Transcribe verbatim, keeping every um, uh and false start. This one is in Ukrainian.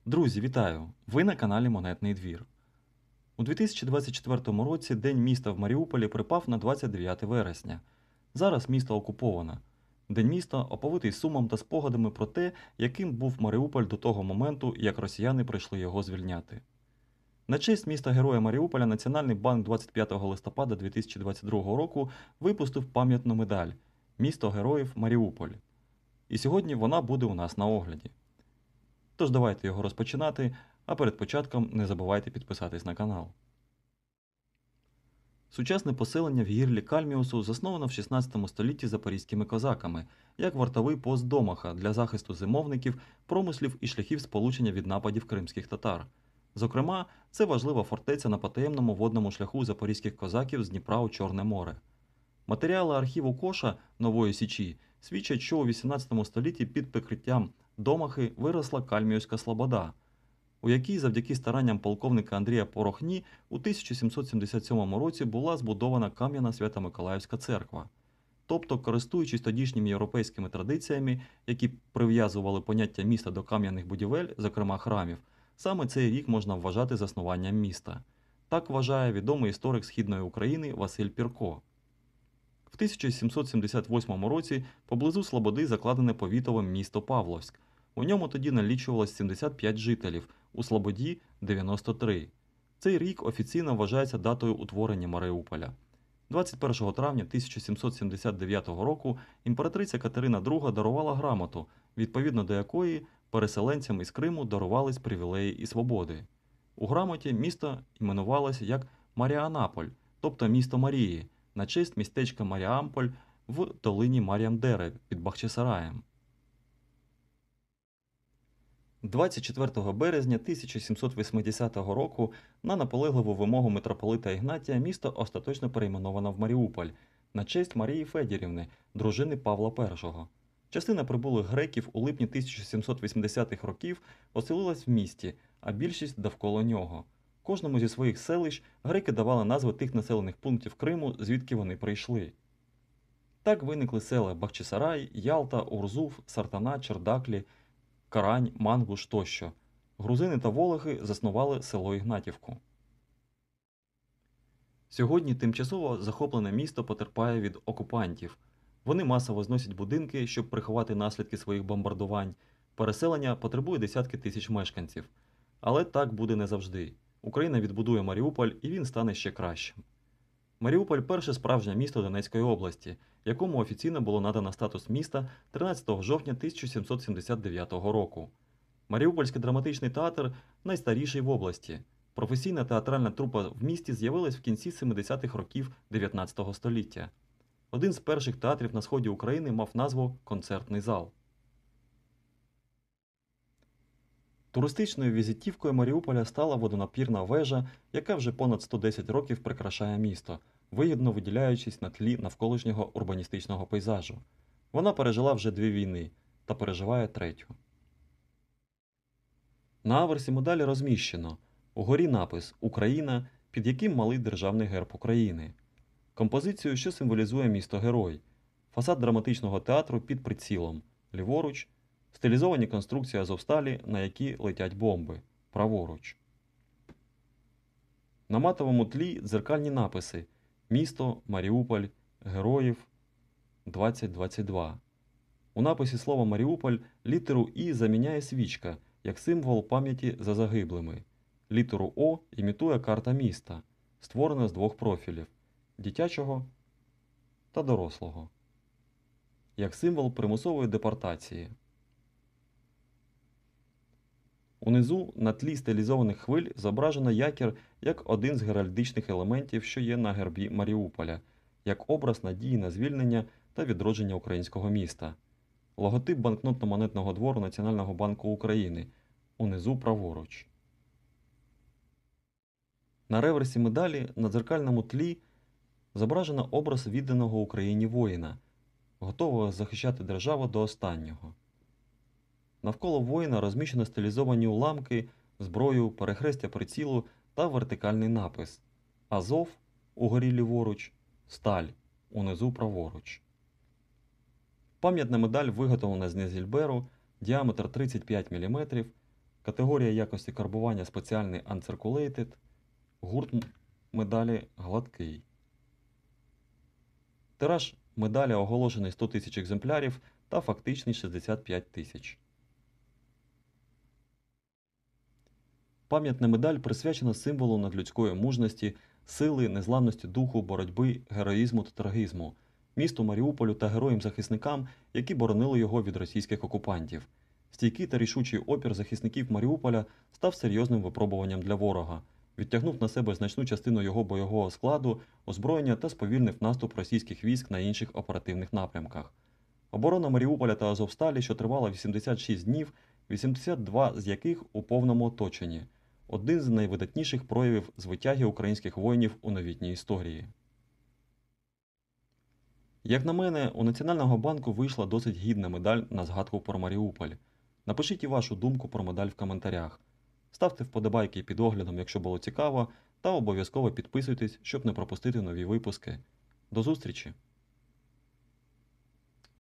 Друзі, вітаю! Ви на каналі Монетний двір. У дві тисячі двадцять четвертому році День міста в Маріуполі припав на двадцять дев'яте вересня. Зараз місто окуповане. День міста оповитий сумом та спогадами про те, яким був Маріуполь до того моменту, як росіяни прийшли його звільняти. На честь міста Героя Маріуполя Національний банк двадцять п'ятого листопада дві тисячі двадцять другого року випустив пам'ятну медаль «Місто Героїв Маріуполь». І сьогодні вона буде у нас на огляді. Тож давайте його розпочинати, а перед початком не забувайте підписатись на канал. Сучасне поселення в гірлі Кальміусу засновано в шістнадцятому столітті запорізькими козаками, як вартовий пост домаха для захисту зимовників, промислів і шляхів сполучення від нападів кримських татар. Зокрема, це важлива фортеця на потаємному водному шляху запорізьких козаків з Дніпра у Чорне море. Матеріали архіву Коша Нової Січі свідчать, що у вісімнадцятому столітті під прикриттям домахи виросла Кальміївська слобода, у якій завдяки старанням полковника Андрія Порохні у тисяча сімсот сімдесят сьомому році була збудована кам'яна Свято-Миколаївська церква. Тобто, користуючись тодішніми європейськими традиціями, які прив'язували поняття міста до кам'яних будівель, зокрема храмів, саме цей рік можна вважати заснуванням міста. Так вважає відомий історик Східної України Василь Пірко. В тисяча сімсот сімдесят восьмому році поблизу Слободи закладене повітове місто Павловськ. У ньому тоді налічувалось сімдесят п'ять жителів, у Слободі – дев'яносто три. Цей рік офіційно вважається датою утворення Маріуполя. двадцять першого травня тисяча сімсот сімдесят дев'ятого року імператриця Катерина друга дарувала грамоту, відповідно до якої переселенцям із Криму дарувались привілеї і свободи. У грамоті місто іменувалося як Маріанаполь, тобто місто Марії, на честь містечка Маріамполь в долині Мар'ям-Дере під Бахчисараєм. двадцять четвертого березня тисяча сімсот вісімдесятого року на наполегливу вимогу митрополита Ігнатія місто остаточно перейменовано в Маріуполь на честь Марії Федірівни, дружини Павла першого. Частина прибулих греків у липні тисяча сімсот вісімдесятих років оселилась в місті, а більшість довкола нього. Кожному зі своїх селищ греки давали назви тих населених пунктів Криму, звідки вони прийшли. Так виникли села Бахчисарай, Ялта, Урзув, Сартана, Чердаклі, Карань, Мангуш тощо. Грузини та волохи заснували село Ігнатівку. Сьогодні тимчасово захоплене місто потерпає від окупантів. Вони масово зносять будинки, щоб приховати наслідки своїх бомбардувань. Переселення потребує десятки тисяч мешканців. Але так буде не завжди. Україна відбудує Маріуполь, і він стане ще кращим. Маріуполь – перше справжнє місто Донецької області, якому офіційно було надано статус міста тринадцятого жовтня тисяча сімсот сімдесят дев'ятого року. Маріупольський драматичний театр – найстаріший в області. Професійна театральна трупа в місті з'явилась в кінці сімдесятих років дев'ятнадцятого століття. Один з перших театрів на сході України мав назву «Концертний зал». Туристичною візитівкою Маріуполя стала водонапірна вежа, яка вже понад сто десять років прикрашає місто, вигідно виділяючись на тлі навколишнього урбаністичного пейзажу. Вона пережила вже дві війни та переживає третю. На аверсі медалі розміщено угорі напис «Україна», під яким малий державний герб України. Композицію, що символізує місто-герой. Фасад драматичного театру під прицілом. Ліворуч – стилізовані конструкції Азовсталі, на які летять бомби. Праворуч. На матовому тлі дзеркальні написи «Місто», «Маріуполь», «Героїв», двадцять двадцять два. У написі слова «Маріуполь» літеру «І» заміняє свічка, як символ пам'яті за загиблими. Літеру «О» імітує карта міста, створена з двох профілів – дитячого та дорослого, як символ примусової депортації. Унизу на тлі стилізованих хвиль зображено якір як один з геральдичних елементів, що є на гербі Маріуполя, як образ надії на звільнення та відродження українського міста. Логотип банкнотно-монетного двору Національного банку України. Унизу праворуч. На реверсі медалі на дзеркальному тлі зображено образ відданого Україні воїна, готового захищати державу до останнього. Навколо воїна розміщено стилізовані уламки, зброю, перехрестя прицілу та вертикальний напис «Азов» угорі ліворуч, «Сталь» унизу праворуч. Пам'ятна медаль виготовлена з незільберу, діаметр тридцять п'ять міліметрів, Категорія якості карбування спеціальний Uncirculated. Гурт м- медалі гладкий. Тираж медалі оголошений сто тисяч екземплярів та фактичний шістдесят п'ять тисяч. Пам'ятна медаль присвячена символу надлюдської мужності, сили, незламності духу, боротьби, героїзму та трагізму, місту Маріуполю та героям-захисникам, які боронили його від російських окупантів. Стійкий та рішучий опір захисників Маріуполя став серйозним випробуванням для ворога, відтягнув на себе значну частину його бойового складу, озброєння та сповільнив наступ російських військ на інших оперативних напрямках. Оборона Маріуполя та Азовсталі, що тривала вісімдесят шість днів, вісімдесят два з яких у повному оточенні – один з найвидатніших проявів звитяги українських воїнів у новітній історії. Як на мене, у Національного банку вийшла досить гідна медаль на згадку про Маріуполь. Напишіть і вашу думку про медаль в коментарях. Ставте вподобайки під оглядом, якщо було цікаво, та обов'язково підписуйтесь, щоб не пропустити нові випуски. До зустрічі!